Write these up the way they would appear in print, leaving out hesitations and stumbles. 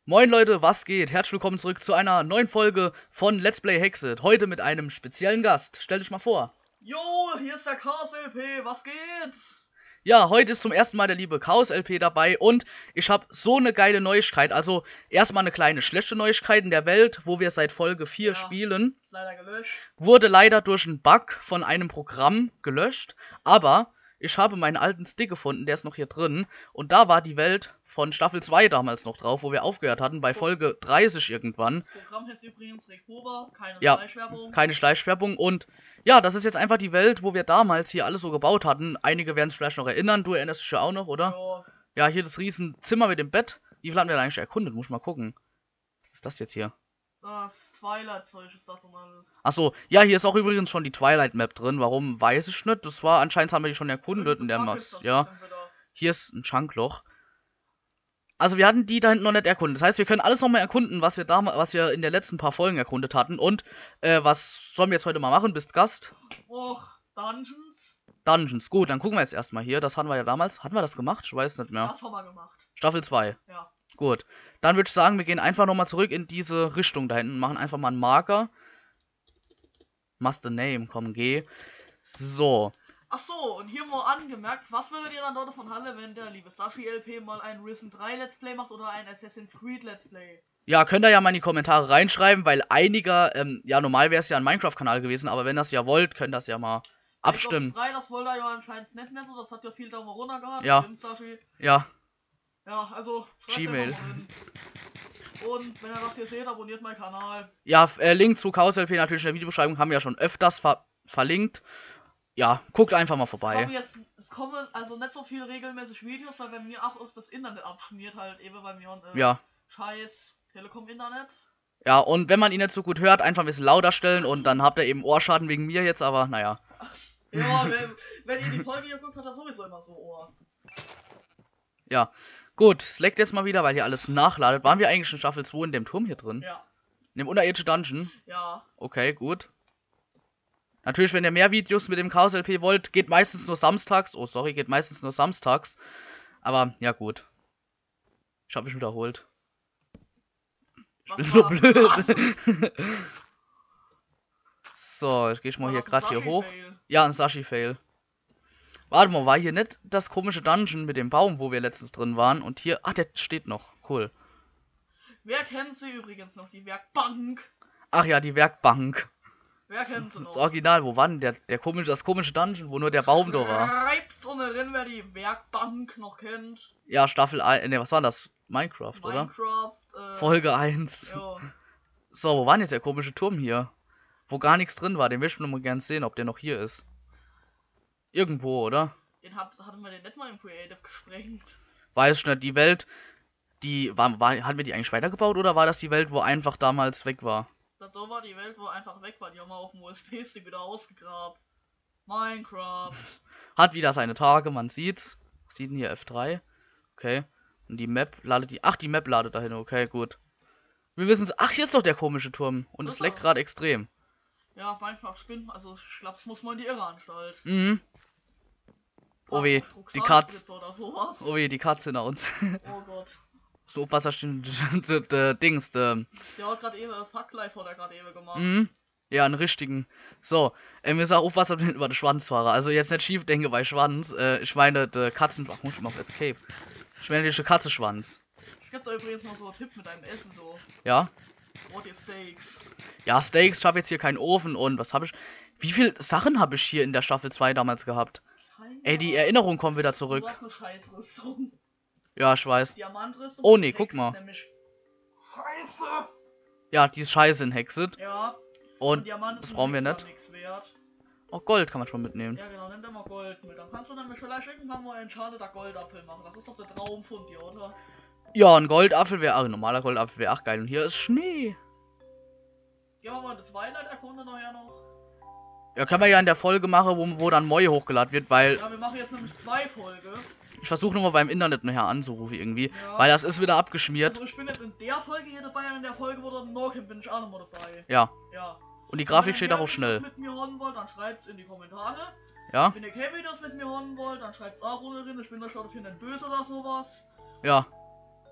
Moin Leute, was geht? Herzlich willkommen zurück zu einer neuen Folge von Let's Play Hexed. Heute mit einem speziellen Gast. Stell dich mal vor. Jo, hier ist der Chaos LP, was geht? Ja, heute ist zum ersten Mal der liebe Chaos LP dabei und ich habe so eine geile Neuigkeit. Also erstmal eine kleine schlechte Neuigkeit in der Welt, wo wir seit Folge 4 spielen. Ist leider gelöscht. Wurde leider durch einen Bug von einem Programm gelöscht, aber ich habe meinen alten Stick gefunden, der ist noch hier drin. Und da war die Welt von Staffel 2 damals noch drauf, wo wir aufgehört hatten, bei Folge 30 irgendwann. Das Programm heißt übrigens Rekover, keine Ja, Schleichwerbung. keine Schleichwerbung. Und ja, das ist jetzt einfach die Welt, wo wir damals hier alles so gebaut hatten. Einige werden sich vielleicht noch erinnern. Du erinnerst dich ja auch noch, oder? Jo, Ja, hier das Riesenzimmer mit dem Bett. Wie viel haben wir denn eigentlich erkundet? Muss ich mal gucken. Was ist das jetzt hier? das Twilight-Zeug ist das und alles. Achso, ja, hier ist auch übrigens schon die Twilight Map drin. Warum, weiß ich nicht. Das war, anscheinend haben wir die schon erkundet in der Bug Map. ist das Ja, entweder. hier ist ein Chunkloch. Also wir hatten die da hinten noch nicht erkundet. Das heißt, wir können alles nochmal erkunden, was wir in den letzten paar Folgen erkundet hatten. Und was sollen wir jetzt heute mal machen? Bist Gast? Och, Dungeons? Dungeons. Gut, dann gucken wir jetzt erstmal hier. Das hatten wir ja damals. Hatten wir das gemacht? Ich weiß nicht mehr. Das haben wir gemacht. Staffel 2. Ja. Gut. Dann würde ich sagen, wir gehen einfach nochmal zurück in diese Richtung da hinten. Machen einfach mal einen Marker. Must the name. Komm, geh. So. Ach so, und hier mal angemerkt, was würdet ihr dann dort von Halle, wenn der liebe Sashi LP mal ein Risen 3 Let's Play macht oder ein Assassin's Creed Let's Play? Ja, könnt ihr ja mal in die Kommentare reinschreiben, weil einiger, ja, normal wäre es ja ein Minecraft-Kanal gewesen, aber wenn ihr das ja wollt, könnt ihr das ja mal abstimmen. Black Ops 3, das wollte er ja anscheinend nicht mehr so, das hat ja viel Daumen runter gehabt. Ja. Stimmt, Sashi? Ja, Ja, also schreibt Gmail. einfach mal hin. Und wenn ihr das hier seht, abonniert meinen Kanal. Ja, Link zu Chaos LP natürlich in der Videobeschreibung haben wir ja schon öfters verlinkt. Ja, guckt einfach mal vorbei. Es kommen also nicht so viele regelmäßig Videos, weil bei mir auch auf das Internet abschmiert halt eben bei mir und Ja. scheiß Telekom-Internet. Ja, und wenn man ihn nicht so gut hört, einfach ein bisschen lauter stellen und dann habt ihr eben Ohrschaden wegen mir jetzt, aber naja. Ja, wenn ihr die Folge hier guckt, hat er sowieso immer so Ohr. Ja. Gut, es leckt jetzt mal wieder, weil hier alles nachladet. Waren wir eigentlich in Staffel 2 in dem Turm hier drin? Ja. In dem unterirdischen Dungeon? Ja. Okay, gut. Natürlich, wenn ihr mehr Videos mit dem Chaos LP wollt, geht meistens nur samstags. Oh, sorry, geht meistens nur samstags. Aber, ja gut. Ich hab mich wiederholt. Ich bin so blöd. So, jetzt geh ich mal hier gerade hier hoch. Ja, ein Sashi-Fail. Warte mal, war hier nicht das komische Dungeon mit dem Baum, wo wir letztens drin waren? Und hier, ach, der steht noch. Cool. Wer kennt sie übrigens noch? Die Werkbank. Ach ja, die Werkbank. Wer kennt sie noch? Das Original, wo war denn das komische Dungeon, wo nur der Baum da war? Schreibt's unten drin, wer die Werkbank noch kennt. Ja, Staffel 1, ne, was war das? Minecraft, oder? Minecraft, Folge 1. Jo. So, wo war denn jetzt der komische Turm hier? Wo gar nichts drin war, den will ich nur mal gern sehen, ob der noch hier ist. Irgendwo, oder? Hatten wir den nicht mal im Creative gesprengt? Weiß ich nicht, die Welt, hatten wir die eigentlich weitergebaut oder war das die Welt, wo einfach damals weg war? Das war die Welt, wo einfach weg war. Die haben wir auf dem USB-Stick wieder ausgegraben. Minecraft. Hat wieder seine Tage, man sieht's. Was sieht denn hier F3? Okay. Und die Map ladet die Map ladet dahin, okay, gut. Wir wissen's. Ach, hier ist doch der komische Turm. Und es leckt gerade extrem. Ja, Minecraft spinnt. Also, Schlaps muss man in die Irreanstalt. Mhm. Oh weh, die Katze. Oh weh, die Katze hinter uns. Oh Gott. So, was das Dings, Der hat gerade eben Fucklife hat er gerade eben gemacht. Mhm. Ja, einen richtigen. So, mir sagt Aufwasser über den Schwanzfahrer. Also jetzt nicht schief denke bei Schwanz. Ich meine, der Katzen. Ach, muss ich mal auf Escape. Ich meine, der Katzenschwanz. Ich geb da übrigens noch so einen Tipp mit deinem Essen so. Ja? What is Steaks? Ja, Steaks, ich habe jetzt hier keinen Ofen und was habe ich. Wie viele Sachen habe ich hier in der Staffel 2 damals gehabt? Ey, die Erinnerung kommt wieder zurück. Du hast eine Scheißrüstung. Ja, ich weiß. Diamantrüstung. Oh nee, guck mal. Scheiße! Ja, die ist scheiße in Hexed. Ja. Und das brauchen wir nicht. Wert. Auch Gold kann man schon mitnehmen. Ja genau, nimm dir mal Gold mit. Dann kannst du nämlich vielleicht irgendwann mal einen Enchanted Goldapfel machen. Das ist doch der Traum von dir, oder? Ja, ein Goldapfel wäre, ein normaler Goldapfel wäre auch geil. Und hier ist Schnee. Gehen wir mal das Twilight erkunden nachher noch. Ja, können wir ja in der Folge machen, wo dann Moi hochgeladen wird, weil Ja, wir machen jetzt nämlich 2 Folgen. ich versuche nochmal beim Internet nachher anzurufen irgendwie, Ja. weil das ist wieder abgeschmiert. Also ich bin jetzt in der Folge hier dabei und in der Folge, wo dann morgen bin ich auch nochmal dabei. Ja. Ja. Und die Grafik Wenn steht ihr auch schnell. Videos mit mir hören wollt, dann schreibt's in die Kommentare. Ja? Wenn ihr keine Videos mit mir hören wollt, dann schreibt's auch unten drin. Ich bin da schon auf jeden Fall böse oder sowas. Ja.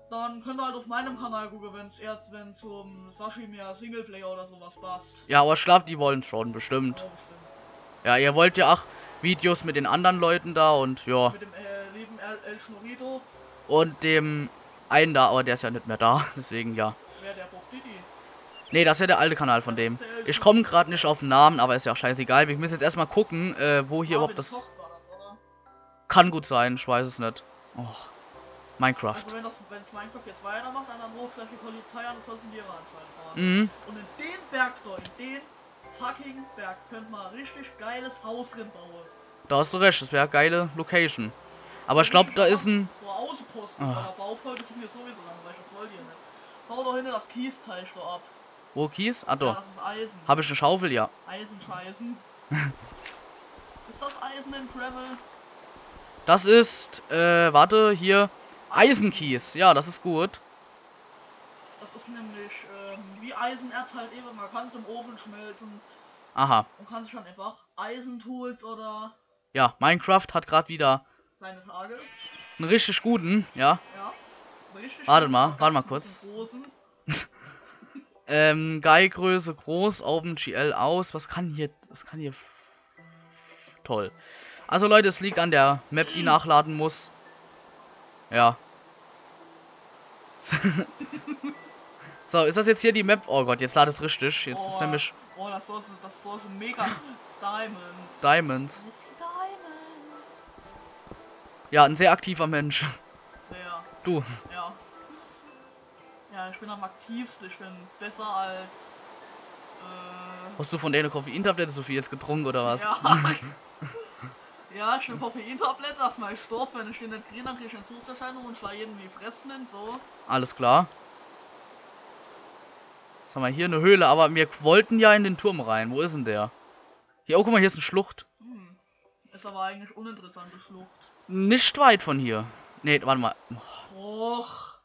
Dann könnt ihr halt auf meinem Kanal gucken, wenn zum Sashi mehr Singleplayer oder sowas passt. Ja, aber ich glaube, die wollen schon, bestimmt. Ja, bestimmt. Ja, ihr wollt ja auch Videos mit den anderen Leuten da und ja. Mit dem lieben El Schnorito. Und dem einen da, aber der ist ja nicht mehr da, deswegen ja. Wer der Bob Diddy? Nee, das ist ja der alte Kanal von dem. Ich komme gerade nicht auf den Namen, aber ist ja auch scheißegal. Wir müssen jetzt erstmal gucken, wo hier überhaupt das... War das, oder? Kann gut sein, ich weiß es nicht. Oh, Minecraft. Also wenn es Minecraft jetzt weitermacht, dann ruft vielleicht die Polizei an, das soll es in die Iran fahren. Mhm. Und in den Berg da, in den fucking Berg, könnt man ein richtig geiles Haus drin bauen. Da hast du recht, das wäre eine geile Location. Aber ich glaube, da ist ein... So Außenposten, aber Baufolge sind mir sowieso langweilig, das wollt ihr nicht. Bau doch hinten das Kieszeichen ab. Wo Kies? Ah, Ja, doch. das ist Eisen. Habe ich eine Schaufel, ja. Eisenscheißen. Ist das Eisen in Gravel? Das ist, warte, hier... Eisenkies, ja, das ist gut. Das ist nämlich wie Eisenerz halt eben, man kann es im Ofen schmelzen Aha. und kann sich dann einfach Eisentools oder Ja, Minecraft hat gerade wieder kleine Tage. einen richtig guten, ja. Ja. Richtig. Warte gut, mal, ganz warte mal ein kurz. bisschen großen. Geilgröße groß, OpenGL aus. Was kann hier toll. Also Leute, es liegt an der Map, die nachladen muss. Ja. So, ist das jetzt hier die Map? Oh Gott, jetzt ladet es richtig. Jetzt ist nämlich Oh, das war so mega Diamonds. Diamonds. Diamonds. Ja, ein sehr aktiver Mensch. Ja. Du. Ja. Ja, ich bin am aktivsten. Ich bin besser als Hast du von der Koffeintablette so viel jetzt getrunken oder was? Ja. Ja, ich nehme Koffeintablette, das mal Stoff, wenn ich den nicht kriege, dann kriege ich Entzugserscheinungen und schlage irgendwie Fressen hin, so. Alles klar. Was haben wir hier? Eine Höhle, aber wir wollten ja in den Turm rein. Wo ist denn der? Hier, oh, guck mal, hier ist eine Schlucht. Ist aber eigentlich uninteressante Schlucht. Nicht weit von hier. Nee, warte mal. Och.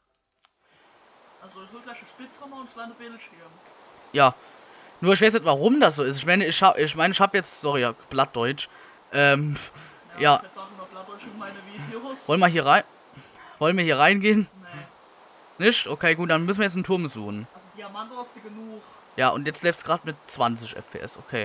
Also ich hol gleich einen Spitzhammer und kleine Bildschirm. Ja. Nur ich weiß nicht, warum das so ist. Ich meine, ich hab jetzt, sorry, ja, Blattdeutsch. Ja. Ich jetzt auch immer Blattdeutsch in meine Videos. Wollen wir hier rein? Wollen wir hier reingehen? Nee. Nicht? Okay, gut, dann müssen wir jetzt einen Turm suchen. Also Diamant hast du genug. Ja, und jetzt läuft es gerade mit 20 FPS, okay.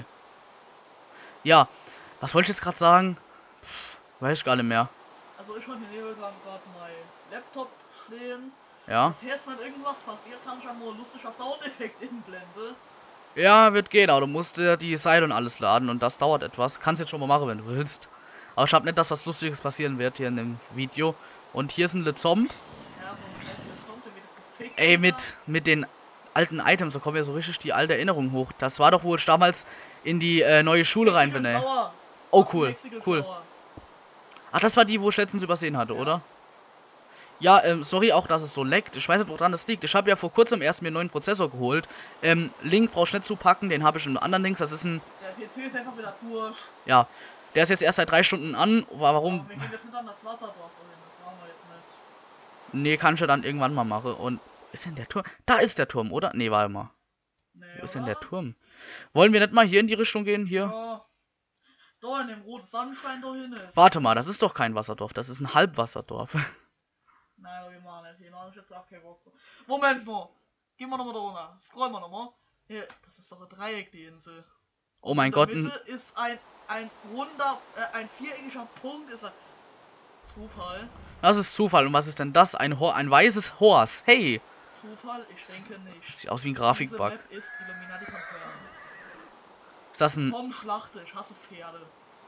Ja, was wollte ich jetzt gerade sagen? Weiß ich gar nicht mehr. Also ich habe hier gerade mein Laptop stehen. Ja. Das heißt, wenn irgendwas passiert, kann ich auch mal ein lustiger Soundeffekt inblenden. Ja, wird gehen, aber du musst die Seile und alles laden und das dauert etwas. Kannst jetzt schon mal machen, wenn du willst. Aber ich hab nicht, dass was Lustiges passieren wird hier in dem Video. Und hier ist ein Lezom. Ja, so ein Lezom, der wird gefickt. Ey, mit den alten Items, da kommen ja so richtig die alte Erinnerung hoch. Das war doch, wo ich damals in die neue Schule rein bin, ey. Oh, cool, cool. Ach, das war die, wo ich letztens übersehen hatte, oder? Ja, sorry auch, dass es so leckt. Ich weiß nicht, woran das liegt. Ich habe ja vor kurzem erst mir einen neuen Prozessor geholt. Link brauchst du nicht zu packen, den habe ich in anderen Links. Das ist ein... Der PC ist einfach wieder durch. Ja, der ist jetzt erst seit 3 Stunden an. Warum? Aber wir gehen jetzt nicht an das Wasserdorf dahin, das machen wir jetzt nicht. Nee, kann ich ja dann irgendwann mal machen. Und ist denn der Turm? Da ist der Turm, oder? Nee, warte mal. Nee, Wo ist denn der Turm? Wollen wir nicht mal hier in die Richtung gehen? Hier? Ja. Da in dem roten Sandstein da hin ist. Warte mal, das ist doch kein Wasserdorf. Das ist ein Halbwasserdorf. Nein, wir machen nicht. Hier habe ich jetzt auch keinen Bock. Moment mal. Gehen wir nochmal da runter. Scrollen wir nochmal. Hier, das ist doch ein Dreieck, die Insel. Oh mein Gott. In der Mitte ist ein runder, ein viereckiger Punkt. Ist ein Zufall. Das ist Zufall. Und was ist denn das? Ein weißes Horse. Hey. Zufall? Ich denke nicht. Sieht aus wie ein Grafikbug. Diese Map ist Illuminati confirmed. Ist das ein... Komm, schlachte. Ich hasse Pferde.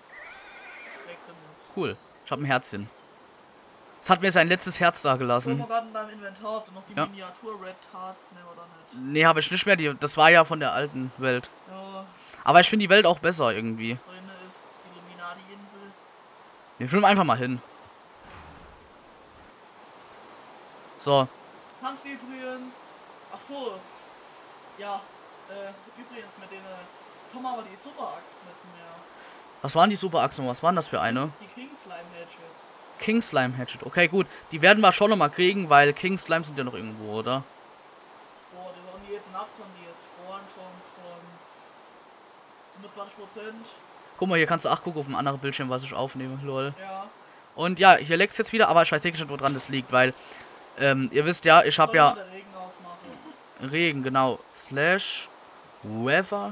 Weg damit. Cool. Ich habe ein Herzchen. Es hat mir sein letztes Herz da So, gelassen. mal gerade in deinem Inventar. Hast du noch die Ja. Miniatur Red Hearts, ne, oder nicht? Nee, habe ich nicht mehr. Das war ja von der alten Welt. Ja, Aber ich finde die Welt auch besser irgendwie. drin ist die Illuminati-Insel. Wir filmen einfach mal hin. So. Kannst du übrigens. Ach so. Ja, übrigens mit denen. Tom aber die Super-Axt nicht mehr. Was waren die Super-Achsen? Was waren das für eine? Die King Slime Hatchet. King Slime Hatchet. Okay, gut. Die werden wir schon noch mal kriegen, weil King Slime sind ja noch irgendwo, oder? Boah, die waren jede Nacht von dir. Spawn-Chance von 25%. Guck mal, hier kannst du auch gucken auf dem anderen Bildschirm, was ich aufnehme. Lol. Ja. Und ja, hier leckt es jetzt wieder, aber ich weiß wirklich nicht, woran das liegt, weil Ihr wisst ja, ich habe Soll mal ja der Regen ausmachen. Regen, genau. Slash Weather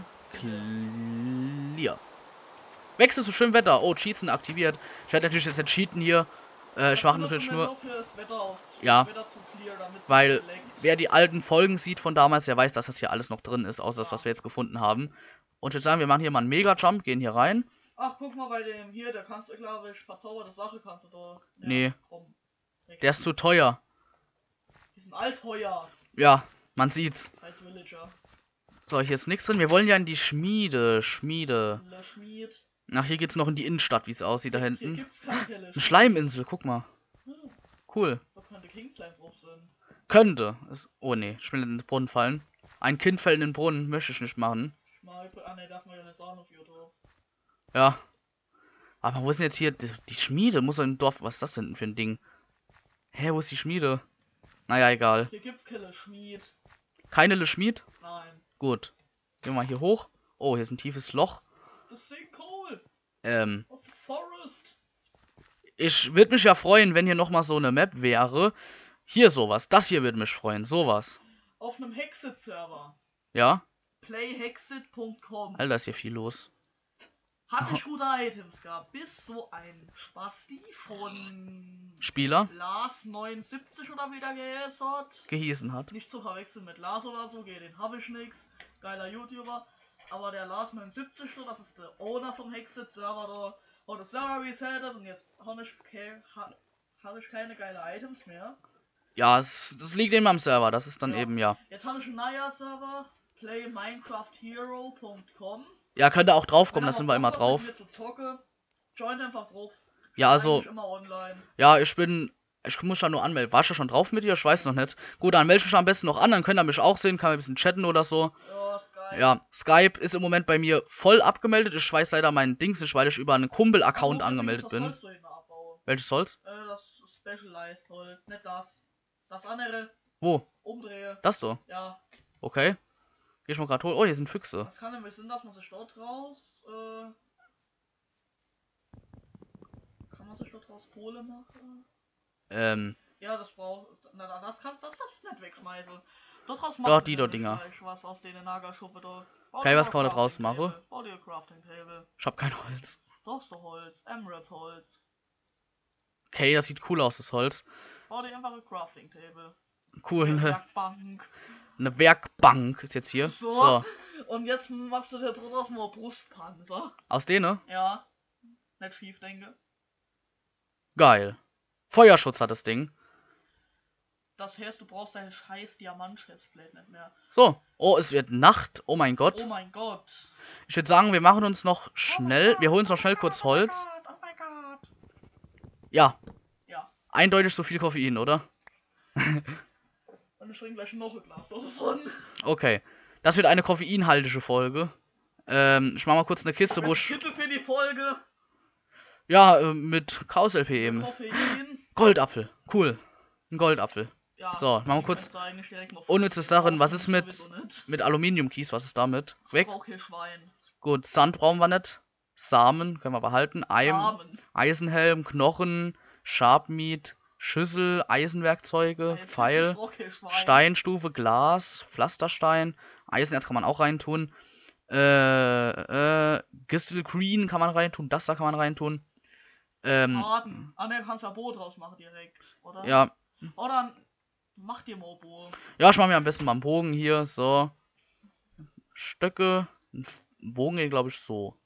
Clear. Wechsel zu schönem Wetter. Oh, Cheatsen aktiviert. Ich werde natürlich jetzt cheaten hier. Ich mache natürlich nur, für das Wetter aus. Ja, Das Wetter zu clear, damit es weil nicht leckt. wer die alten Folgen sieht von damals, der weiß, dass das hier alles noch drin ist, außer das, was wir jetzt gefunden haben. Und ich würde sagen, wir machen hier mal einen Mega-Jump, gehen hier rein. Ach, guck mal bei dem hier, da kannst du, glaube ich, verzauberte Sache kannst du da. Nee. Komm. Der ist zu teuer. Die sind altheuer. Ja, man sieht's. Als Villager. So, hier ist nichts drin. Wir wollen ja in die Schmiede. Schmiede. Der Schmied. Ach, hier geht's noch in die Innenstadt, wie es aussieht da Hier hinten. gibt's keine Kelle. Eine Schleiminsel, guck mal. Hm, Cool. da könnte Kingsland drauf sein. Könnte. Oh nee, ich will in den Brunnen fallen. Ein Kind fällt in den Brunnen, möchte ich nicht machen. Ne, darf man ja nicht sagen auf YouTube. Ja. Aber wo ist denn jetzt hier die Schmiede? Muss doch im Dorf. Was ist das denn für ein Ding? Hä, wo ist die Schmiede? Naja, egal. Hier gibt's Kelle Schmied. Keine Le Schmied? Nein. Gut. Gehen wir mal hier hoch. Oh, hier ist ein tiefes Loch. Das Sinkhole. Das ist Forest. Ich würde mich ja freuen, wenn hier nochmal so eine Map wäre. Hier sowas. Das hier würde mich freuen. Sowas. Auf einem Hexit-Server. Ja? Playhexit.com. Alter, ist hier viel los. Hatte ich gute Items gehabt, bis so ein Spasti von Spieler Lars79 oder wie der geheißen hat. gehießen hat. Nicht zu verwechseln mit Lars oder so, den habe ich nix. Geiler YouTuber. Aber der Lars79, das ist der Owner vom Hexit-Server da. Hat das Server resettet und jetzt habe ich keine geile Items mehr. Ja, das liegt eben am Server. Das ist dann Ja. eben, ja. Jetzt habe ich einen neuen Server, playminecrafthero.com. Ja, könnt ihr auch drauf kommen, Wenn da sind aber wir immer Bock habt, drauf. mit mir zu zocken, joint einfach drauf. Ja, also, Eigentlich immer online. ja, ich muss ja nur anmelden. Warst du schon drauf mit dir? Ich weiß noch nicht. Gut, dann melde ich mich am besten noch an, dann könnt ihr mich auch sehen, kann ein bisschen chatten oder so. Ja, Skype. Ja, Skype ist im Moment bei mir voll abgemeldet. Ich weiß leider meinen Dings nicht, weil ich über einen Kumpel-Account angemeldet bin. Welches Holz? Das Specialized Holz, nicht das. Das andere, Wo? umdrehe. Das so? Ja. Okay. Geh ich mal gerade holen. Oh, hier sind Füchse. Das kann nämlich Sinn, dass man sich dort raus, kann man sich dort raus Kohle machen? Ja, das braucht, na, das kannst du das nicht wegschmeißen. Dort raus Doch, die dort Dinger. Was aus den Nagerschuppe da. Okay, was kann man da draus machen? Bau dir Crafting Table. Ich hab kein Holz. Doch, so Holz. Emerald Holz. Okay, das sieht cool aus, das Holz. Bau dir einfach ein Crafting Table. Cool, Eine ne? Werkbank. Eine Werkbank ist jetzt hier. So. So. Und jetzt machst du da draus mal Brustpanzer. Aus denen? Ja. Nicht schief denke. Geil. Feuerschutz hat das Ding. Das heißt, du brauchst deine scheiß Diamant-Chestplate nicht mehr. So. Oh, es wird Nacht. Oh mein Gott. Oh mein Gott. Ich würde sagen, wir machen uns noch schnell. Wir holen uns noch schnell kurz Holz. Oh mein Gott. Ja. Ja. Eindeutig so viel Koffein, oder? Und ich trinke gleich noch ein Glas davon. Okay. Das wird eine koffeinhaltige Folge. Ich mach mal kurz eine Kiste, wo ich. Titel für die Folge. Ja, mit Chaos-LP eben. Koffein. Goldapfel. Cool. Ein Goldapfel. Ja, So, machen wir die kurz kannst du eigentlich direkt noch unnütze verstehen. Sachen. Was Brauchst ist du mit, sowieso nicht. mit Aluminiumkies? Was ist damit? Ich Weg. brauch hier Schwein. Gut, Sand brauchen wir nicht. Samen können wir behalten. Samen. Eisenhelm, Knochen, Sharpmeat, Schüssel, Eisenwerkzeuge, Jetzt Pfeil, ich brauch hier Schwein. Steinstufe, Glas, Pflasterstein, Eisenerz kann man auch reintun. Gistel Green kann man reintun, das da kann man reintun. Faden. Ah ne, kannst du ja Boot draus machen direkt, oder? Ja. Oder mach dir mal Boot. Ja, ich mache mir am besten mal einen Bogen hier, so. Stöcke, ein Bogen geht, glaube ich, so.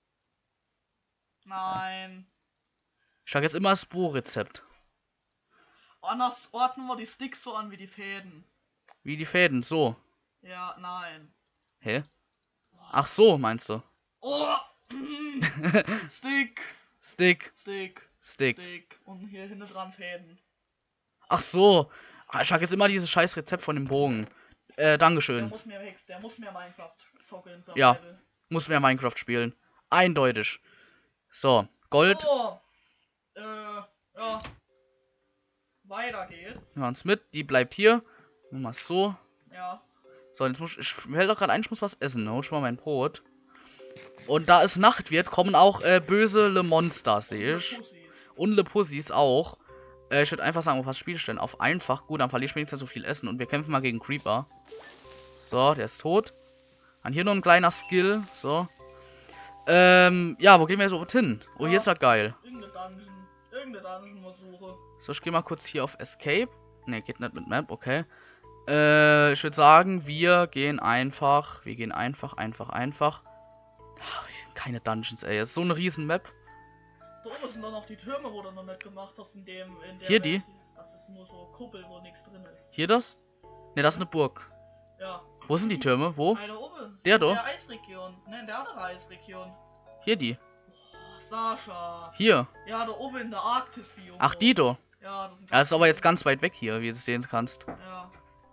Nein. Ich sag jetzt immer das Bohrrezept. Anders ordnen wir die Sticks so an wie die Fäden. Wie die Fäden, so. Ja, nein. Hä? Ach so, meinst du? Oh! Stick! Stick, Stick! Stick. Stick! Und hier hinten dran Fäden. Ach so. Ich sag jetzt immer dieses scheiß Rezept von dem Bogen. Dankeschön. Der muss mehr Minecraft zocken. Ja. Muss mehr Minecraft spielen. Eindeutig. So, Gold. Oh! Ja. Weiter geht's. Nehmen wir uns mit. Die bleibt hier. Machen wir es so. Ja. So, jetzt muss ich fällt doch gerade ein, ich muss was essen. Hol schon mal mein Brot. Und da es Nacht wird, kommen auch böse Le Monsters, sehe ich. Pussys. Und Le Pussys auch. Ich würde einfach sagen, auf was spiele ich denn? Auf einfach. Gut, dann verliere ich wenigstens so viel Essen. Und wir kämpfen mal gegen Creeper. So, der ist tot. Dann hier noch ein kleiner Skill. So. Ja, wo gehen wir jetzt überhaupt hin? Oh, hier ist das geil. Irgendeine Dungeon. Irgendeine Dungeon mal suche. So, ich gehe mal kurz hier auf Escape. Ne, geht nicht mit Map, okay. Ich würde sagen, wir gehen einfach. Einfach. Ach, hier sind keine Dungeons, ey. Es ist so eine riesen Map. Da oben sind doch noch die Türme, wo du noch nicht gemacht hast, in der Hier die? Das ist nur so Kuppel, wo nichts drin ist. Hier das? Ne, das ist eine Burg. Ja. Wo sind die Türme? Wo? Eine oben. Der in da? der Eisregion. Ne, in der anderen Eisregion. Hier die. Oh, Sascha. Hier. Ja, da oben in der Arktis-Biom. Ach, die da. Ja, das sind Ja, das ist aber jetzt ganz weit weg hier, wie du sehen kannst. Ja.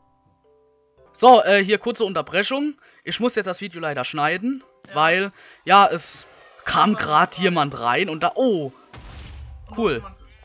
So, hier kurze Unterbrechung. Ich muss jetzt das Video leider schneiden, Ja. weil, ja, es kam gerade jemand rein und da, oh, cool.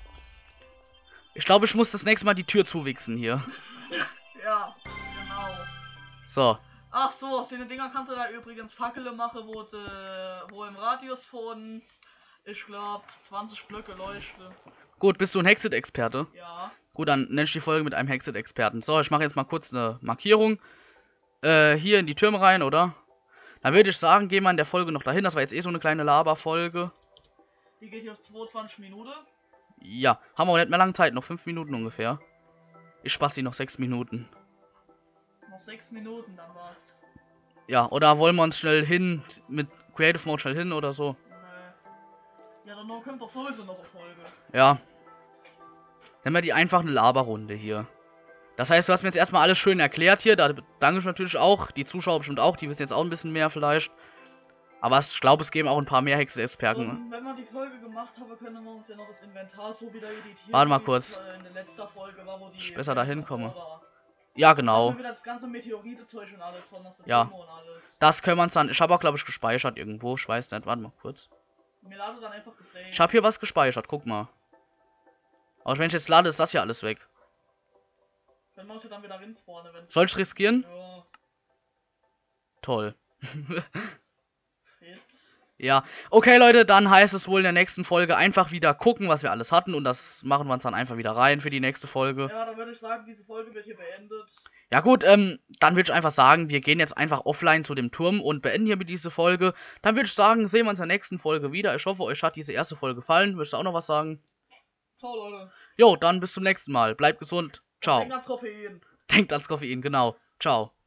Ich glaube, ich muss das nächste Mal die Tür zuwichsen hier. Ja, genau. So, Ach so, aus den Dingern kannst du da übrigens Fackel machen, wo im Radius von, ich glaube, 20 Blöcke leuchten. gut, bist du ein Hexet-Experte? Ja. Gut, dann nenne ich die Folge mit einem Hexet-Experten. So, ich mache jetzt mal kurz eine Markierung. Hier in die Türme rein, oder? Dann würde ich sagen, gehen wir in der Folge noch dahin. Das war jetzt eh so eine kleine Laber-Folge. Die geht hier auf 22 Minuten. Ja, haben wir auch nicht mehr lange Zeit, noch 5 Minuten ungefähr. Ich spaß die noch 6 Minuten. Noch 6 Minuten, dann war's. Ja, oder wollen wir uns schnell hin, mit Creative Mode schnell hin oder so? Ja, dann kommt doch sowieso noch eine Folge. Ja. Dann haben wir die einfach eine Laberrunde hier. Das heißt, du hast mir jetzt erstmal alles schön erklärt hier. Da danke ich natürlich auch. Die Zuschauer bestimmt auch. Die wissen jetzt auch ein bisschen mehr vielleicht. Aber ich glaube, es geben auch ein paar mehr Hexen-Experten. Und wenn wir die Folge gemacht haben, können wir uns ja noch das Inventar so wieder editieren. Warte mal wie kurz. es, in der letzten Folge war, wo die Ich besser da hinkomme. war. Ja, Dass genau. wir wieder das ganze Meteorite-Zeug und alles von das Ja. und alles. Das können wir uns dann. Ich habe auch, glaube ich, gespeichert irgendwo. Ich weiß nicht. Warte mal kurz. Mir lade dann einfach gesaved. Ich habe hier was gespeichert. Guck mal. Aber wenn ich jetzt lade, ist das ja alles weg. Wenn wir uns ja dann wieder rinspawnen, wenn. Soll ich riskieren? Ja. Toll. Shit. Ja, okay Leute, dann heißt es wohl in der nächsten Folge einfach wieder gucken, was wir alles hatten und das machen wir uns dann einfach wieder rein für die nächste Folge. Ja, dann würde ich sagen, diese Folge wird hier beendet. Ja gut, dann würde ich einfach sagen, wir gehen jetzt einfach offline zu dem Turm und beenden hier mit dieser Folge. Dann würde ich sagen, sehen wir uns in der nächsten Folge wieder. Ich hoffe, euch hat diese erste Folge gefallen. Würdest du auch noch was sagen? Ciao Leute. Jo, dann bis zum nächsten Mal. Bleibt gesund. Ciao. Denk ans Koffein. Denkt ans Koffein, genau. Ciao.